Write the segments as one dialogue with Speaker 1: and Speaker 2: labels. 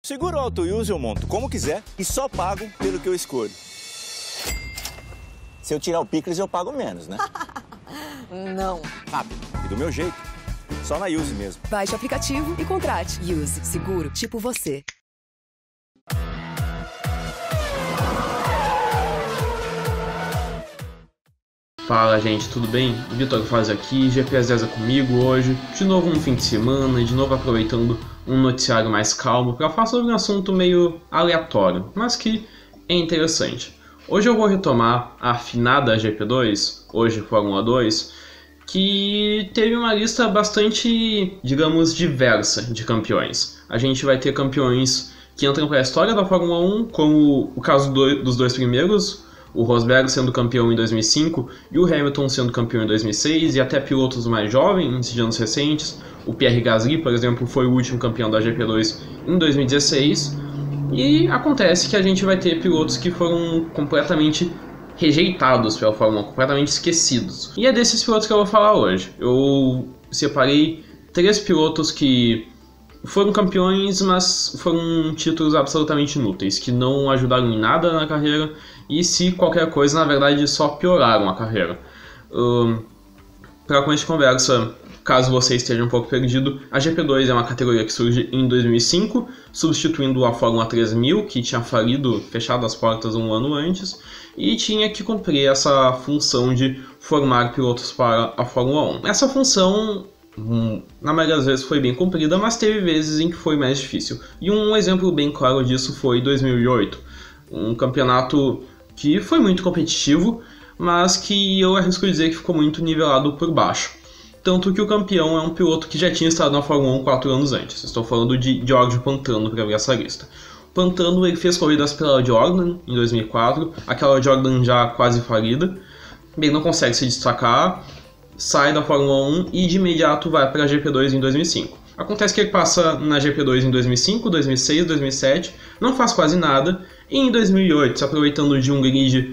Speaker 1: Seguro Auto Use eu monto como quiser e só pago pelo que eu escolho. Se eu tirar o picles, eu pago menos, né?
Speaker 2: Não.
Speaker 1: Rápido. E do meu jeito. Só na Use mesmo.
Speaker 3: Baixe o aplicativo e contrate. Use. Seguro. Tipo você.
Speaker 4: Fala, gente, tudo bem? Vitor Faz aqui, GPS 10 comigo hoje, de novo um fim de semana, de novo aproveitando um noticiário mais calmo para falar sobre um assunto meio aleatório, mas que é interessante. Hoje eu vou retomar a afinada GP2, hoje Fórmula 2, que teve uma lista bastante, digamos, diversa de campeões. A gente vai ter campeões que entram para a história da Fórmula 1, como o caso dos dois primeiros, o Rosberg sendo campeão em 2005 e o Hamilton sendo campeão em 2006, e até pilotos mais jovens de anos recentes. O Pierre Gasly, por exemplo, foi o último campeão da GP2 em 2016. E acontece que a gente vai ter pilotos que foram completamente rejeitados pela Fórmula 1, completamente esquecidos. E é desses pilotos que eu vou falar hoje. Eu separei 3 pilotos que foram campeões, mas foram títulos absolutamente inúteis, que não ajudaram em nada na carreira e, se qualquer coisa, na verdade só pioraram a carreira. Para começo de conversa, caso você esteja um pouco perdido, a GP2 é uma categoria que surge em 2005, substituindo a Fórmula 3000, que tinha falido, fechado as portas um ano antes, e tinha que cumprir essa função de formar pilotos para a Fórmula 1. Essa função, na maioria das vezes, foi bem cumprida, mas teve vezes em que foi mais difícil. E um exemplo bem claro disso foi 2008, um campeonato que foi muito competitivo, mas que eu arrisco dizer que ficou muito nivelado por baixo. Tanto que o campeão é um piloto que já tinha estado na Fórmula 1 4 anos antes. Estou falando de Giorgio Pantano para abrir essa lista. Pantano, ele fez corridas pela Jordan em 2004, aquela Jordan já quase falida. Ele não consegue se destacar, sai da Fórmula 1 e de imediato vai para a GP2 em 2005. Acontece que ele passa na GP2 em 2005, 2006, 2007, não faz quase nada, e em 2008, se aproveitando de um grid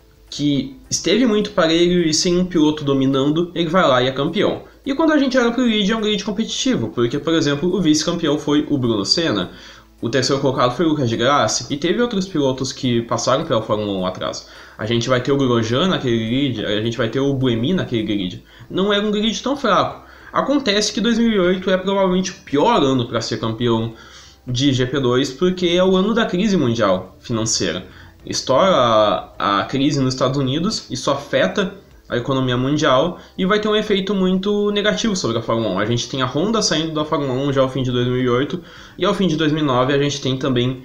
Speaker 4: que esteve muito parelho e sem um piloto dominando, ele vai lá e é campeão. E quando a gente olha para o grid, é um grid competitivo, porque, por exemplo, o vice-campeão foi o Bruno Senna, o terceiro colocado foi o Lucas de Grassi, e teve outros pilotos que passaram pela Fórmula 1 atrás. A gente vai ter o Grosjean naquele grid, a gente vai ter o Buemi naquele grid. Não era um grid tão fraco. Acontece que 2008 é provavelmente o pior ano para ser campeão de GP2, porque é o ano da crise mundial financeira. Estoura a crise nos Estados Unidos, isso afeta a economia mundial e vai ter um efeito muito negativo sobre a Fórmula 1. A gente tem a Honda saindo da Fórmula 1 já ao fim de 2008 e ao fim de 2009 a gente tem também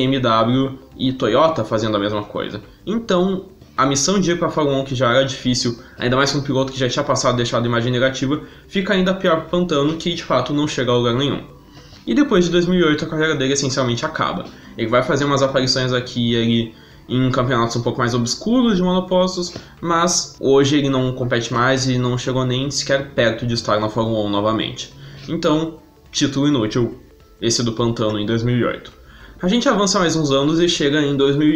Speaker 4: BMW e Toyota fazendo a mesma coisa. Então, a missão de ir para a Fórmula 1, que já era difícil, ainda mais com um piloto que já tinha passado e deixado imagem negativa, fica ainda pior para o Pantano, que de fato não chega a lugar nenhum. E depois de 2008 a carreira dele essencialmente acaba. Ele vai fazer umas aparições aqui e ali em campeonatos um pouco mais obscuros de monopostos, mas hoje ele não compete mais e não chegou nem sequer perto de estar na Fórmula 1 novamente. Então, título inútil, esse do Pantano em 2008. A gente avança mais uns anos e chega em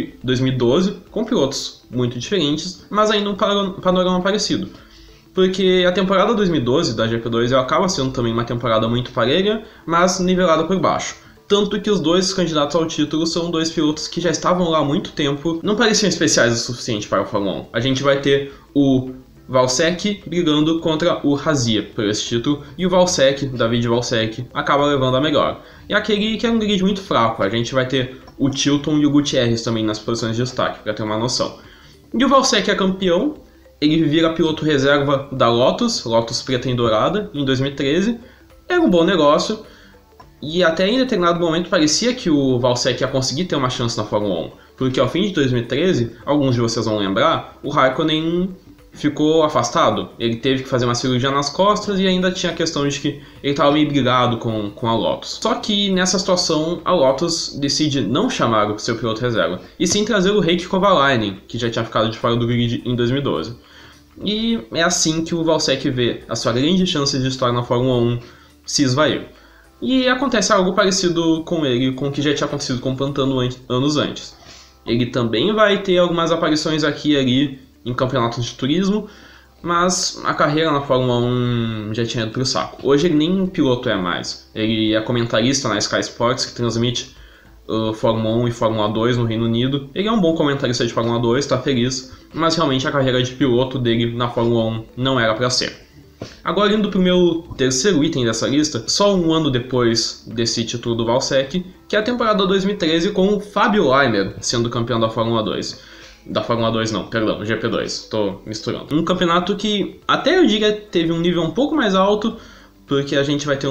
Speaker 4: 2012 com pilotos muito diferentes, mas ainda um panorama parecido. Porque a temporada 2012 da GP2 ela acaba sendo também uma temporada muito parelha, mas nivelada por baixo. Tanto que os dois candidatos ao título são dois pilotos que já estavam lá há muito tempo, não pareciam especiais o suficiente para a Fórmula 1. A gente vai ter o Valsec brigando contra o Razia por esse título, e o Valsec, David Valsec, acaba levando a melhor. E aquele que é um grid muito fraco, a gente vai ter o Tilton e o Gutierrez também nas posições de destaque, para ter uma noção. E o Valsec é campeão, ele vira piloto reserva da Lotus preta e dourada, em 2013, era um bom negócio, e até em determinado momento parecia que o Valsec ia conseguir ter uma chance na Fórmula 1, porque ao fim de 2013, alguns de vocês vão lembrar, o Raikkonen ficou afastado, ele teve que fazer uma cirurgia nas costas e ainda tinha a questão de que ele estava meio brigado com a Lotus. Só que nessa situação a Lotus decide não chamar o seu piloto reserva, e sim trazer o Heikki Kovalainen, que já tinha ficado de fora do grid em 2012. E é assim que o Valsec vê a sua grande chance de estar na Fórmula 1 se esvair. E acontece algo parecido com ele, com o que já tinha acontecido com o Pantano anos antes. Ele também vai ter algumas aparições aqui e ali em campeonatos de turismo, mas a carreira na Fórmula 1 já tinha ido pro saco. Hoje ele nem piloto é mais, ele é comentarista na Sky Sports, que transmite Fórmula 1 e Fórmula 2 no Reino Unido. Ele é um bom comentarista de Fórmula 2, tá feliz, mas realmente a carreira de piloto dele na Fórmula 1 não era para ser. Agora, indo para o meu terceiro item dessa lista, só um ano depois desse título do Valsec, que é a temporada 2013 com o Fábio Leimer sendo campeão da Fórmula 2. Da Fórmula 2 não, perdão, GP2, tô misturando. Um campeonato que até eu diria teve um nível um pouco mais alto, porque a gente vai ter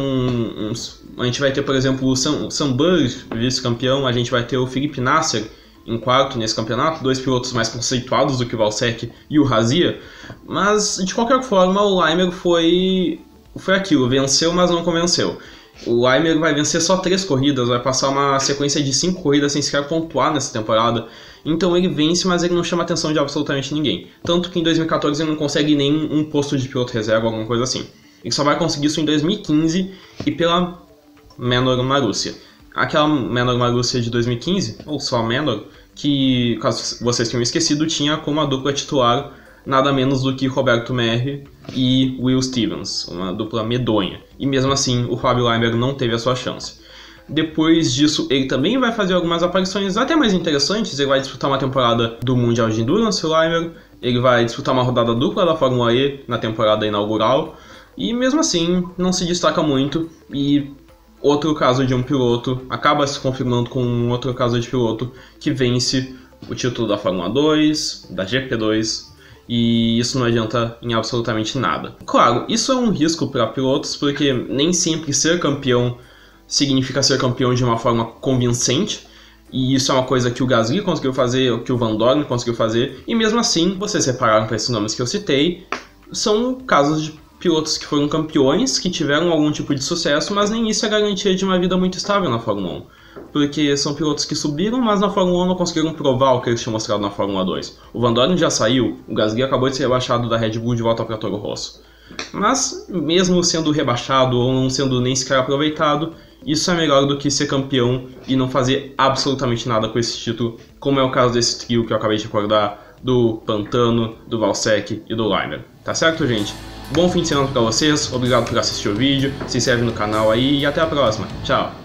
Speaker 4: a gente vai ter, por exemplo, o Sam Burr, vice-campeão, a gente vai ter o Felipe Nasser em quarto nesse campeonato, dois pilotos mais conceituados do que o Valsec e o Razia, mas de qualquer forma o Leimer foi aquilo, venceu, mas não convenceu. O Leimer vai vencer só 3 corridas, vai passar uma sequência de 5 corridas sem sequer pontuar nessa temporada, então ele vence, mas ele não chama a atenção de absolutamente ninguém. Tanto que em 2014 ele não consegue nem um posto de piloto reserva, alguma coisa assim. Ele só vai conseguir isso em 2015 e pela Manor Marussia. Aquela Manor Marussia de 2015, ou só a Manor, que, caso vocês tenham esquecido, tinha como a dupla titular nada menos do que Roberto Merhi e Will Stevens, uma dupla medonha. E mesmo assim, o Fábio Leimer não teve a sua chance. Depois disso, ele também vai fazer algumas aparições até mais interessantes. Ele vai disputar uma temporada do Mundial de Endurance, o Leimer. Ele vai disputar uma rodada dupla da Fórmula E na temporada inaugural. E mesmo assim, não se destaca muito. E outro caso de um piloto acaba se confirmando com um outro caso de piloto que vence o título da Fórmula 2, da GP2, e isso não adianta em absolutamente nada. Claro, isso é um risco para pilotos, porque nem sempre ser campeão significa ser campeão de uma forma convincente, e isso é uma coisa que o Gasly conseguiu fazer, que o Van Dorn conseguiu fazer, e mesmo assim, vocês separaram para esses nomes que eu citei, são casos de pilotos que foram campeões, que tiveram algum tipo de sucesso, mas nem isso é garantia de uma vida muito estável na Fórmula 1. Porque são pilotos que subiram, mas na Fórmula 1 não conseguiram provar o que eles tinham mostrado na Fórmula 2. O Van Dorn já saiu, o Gasly acabou de ser rebaixado da Red Bull de volta para Toro Rosso. Mas, mesmo sendo rebaixado ou não sendo nem sequer aproveitado, isso é melhor do que ser campeão e não fazer absolutamente nada com esse título, como é o caso desse trio que eu acabei de recordar, do Pantano, do Valsec e do Leimer. Tá certo, gente? Bom fim de semana pra vocês, obrigado por assistir o vídeo, se inscreve no canal aí e até a próxima. Tchau!